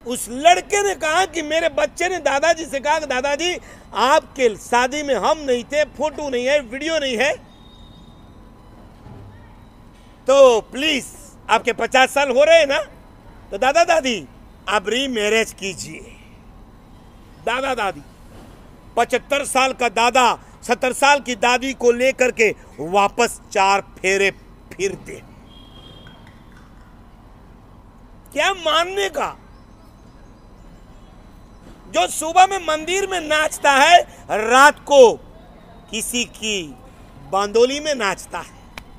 उस लड़के ने कहा कि मेरे बच्चे ने दादाजी से कहा कि दादाजी आपके शादी में हम नहीं थे, फोटो नहीं है, वीडियो नहीं है, तो प्लीज आपके 50 साल हो रहे हैं ना, तो दादा दादी आप रीमैरेज कीजिए। दादा दादी 75 साल का दादा 70 साल की दादी को लेकर के वापस 4 फेरे फिरते। क्या मानने का? जो सुबह में मंदिर में नाचता है, रात को किसी की बांदोली में नाचता है,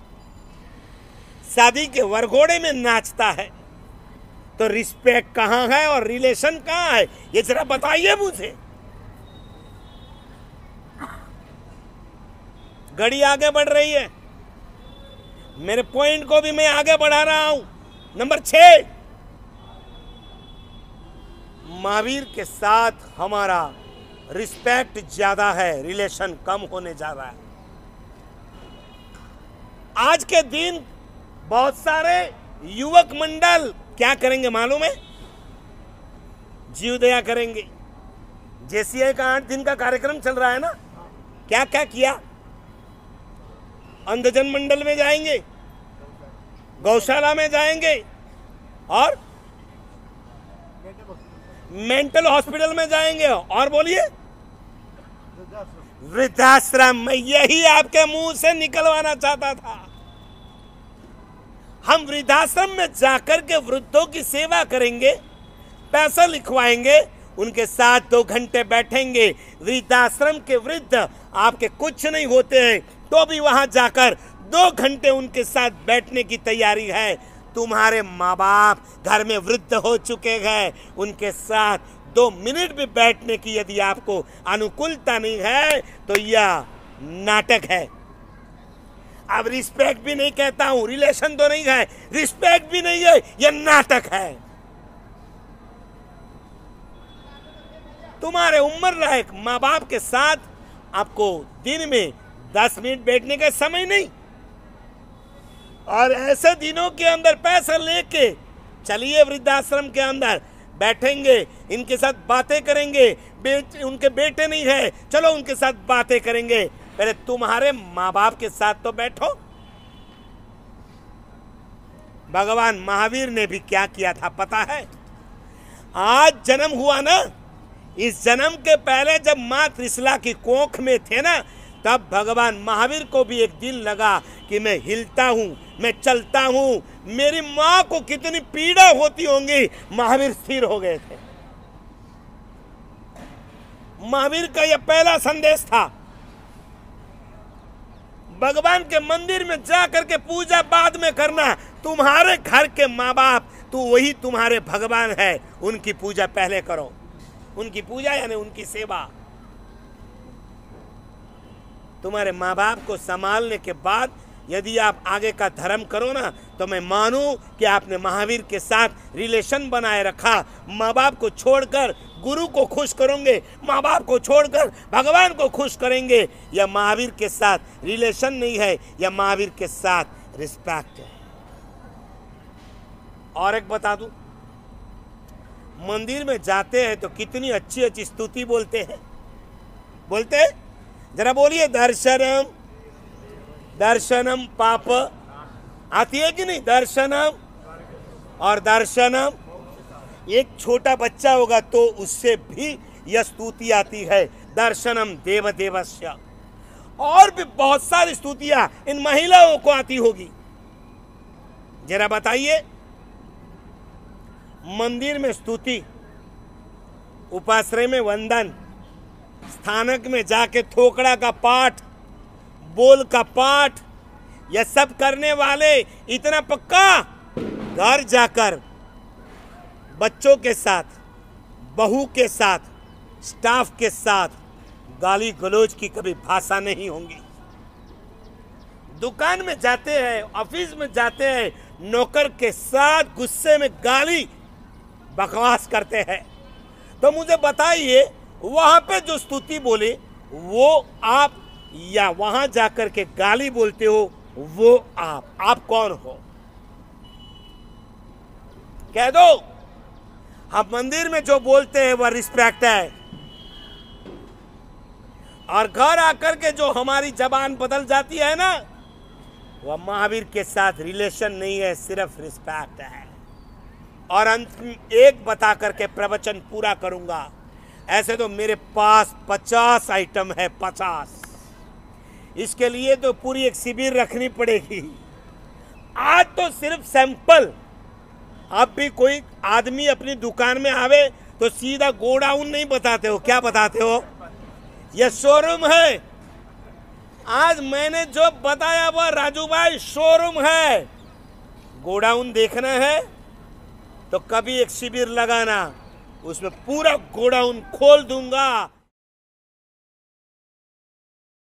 शादी के वरघोड़े में नाचता है, तो रिस्पेक्ट कहां है और रिलेशन कहां है? ये जरा बताइए मुझे। घड़ी आगे बढ़ रही है, मेरे पॉइंट को भी मैं आगे बढ़ा रहा हूं। नंबर 6, महावीर के साथ हमारा रिस्पेक्ट ज्यादा है, रिलेशन कम होने जा रहा है। आज के दिन बहुत सारे युवक मंडल क्या करेंगे मालूम है? जीवदया करेंगे। जेसीआई का 8 दिन का कार्यक्रम चल रहा है ना, क्या क्या किया? अंधजन मंडल में जाएंगे, गौशाला में जाएंगे और मेंटल हॉस्पिटल में जाएंगे, और बोलिए वृद्धाश्रम। मैं यही आपके मुंह से निकलवाना चाहता था। हम वृद्धाश्रम में जाकर के वृद्धों की सेवा करेंगे, पैसा लिखवाएंगे, उनके साथ 2 घंटे बैठेंगे। वृद्धाश्रम के वृद्ध आपके कुछ नहीं होते हैं, तो भी वहां जाकर 2 घंटे उनके साथ बैठने की तैयारी है। तुम्हारे माँ बाप घर में वृद्ध हो चुके हैं, उनके साथ 2 मिनट भी बैठने की यदि आपको अनुकूलता नहीं है तो यह नाटक है। अब रिस्पेक्ट भी नहीं कहता हूं, रिलेशन तो नहीं है, रिस्पेक्ट भी नहीं है, यह नाटक है। तुम्हारे उम्र लायक माँ बाप के साथ आपको दिन में 10 मिनट बैठने का समय नहीं, और ऐसे दिनों के अंदर पैसा लेके चलिए वृद्धाश्रम के अंदर बैठेंगे, इनके साथ बातें करेंगे। उनके बेटे नहीं है, चलो उनके साथ बातें करेंगे। पहले तुम्हारे माँ बाप के साथ तो बैठो। भगवान महावीर ने भी क्या किया था पता है? आज जन्म हुआ ना, इस जन्म के पहले जब माँ त्रिशला की कोख में थे ना, तब भगवान महावीर को भी एक दिन लगा कि मैं हिलता हूं, मैं चलता हूं, मेरी मां को कितनी पीड़ा होती होंगी। महावीर स्थिर हो गए थे। महावीर का यह पहला संदेश था। भगवान के मंदिर में जाकर के पूजा बाद में करना। तुम्हारे घर के माँ बाप तो वही तुम्हारे भगवान है, उनकी पूजा पहले करो। उनकी पूजा यानी उनकी सेवा। तुम्हारे माँ बाप को संभालने के बाद यदि आप आगे का धर्म करो ना, तो मैं मानूं कि आपने महावीर के साथ रिलेशन बनाए रखा। माँ बाप को छोड़कर गुरु को खुश करोगे, माँ बाप को छोड़कर भगवान को खुश करेंगे। यह महावीर के साथ रिलेशन नहीं है, यह महावीर के साथ रिस्पेक्ट है। और एक बता दूं, मंदिर में जाते हैं तो कितनी अच्छी अच्छी स्तुति बोलते हैं। बोलते हैं, जरा बोलिए, दर्शनम दर्शनम पाप आती है कि नहीं? दर्शनम और दर्शनम। एक छोटा बच्चा होगा तो उससे भी यह स्तुति आती है, दर्शनम देव देवस्य। और भी बहुत सारी स्तुतियां इन महिलाओं को आती होगी। जरा बताइए, मंदिर में स्तुति, उपाश्रय में वंदन, स्थानक में जाके थोकड़ा का पाठ, बोल का पाठ, यह सब करने वाले इतना पक्का घर जाकर बच्चों के साथ, बहू के साथ, स्टाफ के साथ गाली गलौज की कभी भाषा नहीं होंगी। दुकान में जाते हैं, ऑफिस में जाते हैं, नौकर के साथ गुस्से में गाली बकवास करते हैं। तो मुझे बताइए, वहां पे जो स्तुति बोले वो आप, या वहां जाकर के गाली बोलते हो वो आप कौन हो? कह दो। हम मंदिर में जो बोलते हैं वह रिस्पेक्ट है, और घर आकर के जो हमारी जबान बदल जाती है ना, वह महावीर के साथ रिलेशन नहीं है, सिर्फ रिस्पेक्ट है। और अंत में एक बता करके प्रवचन पूरा करूंगा। ऐसे तो मेरे पास 50 आइटम है, 50। इसके लिए तो पूरी एक शिविर रखनी पड़ेगी। आज तो सिर्फ सैंपल। आप भी कोई आदमी अपनी दुकान में आवे तो सीधा गोडाउन नहीं बताते हो, क्या बताते हो? यह शोरूम है। आज मैंने जो बताया वह राजू भाई शोरूम है। गोडाउन देखना है तो कभी एक शिविर लगाना, उसमें पूरा गोडाउन खोल दूंगा।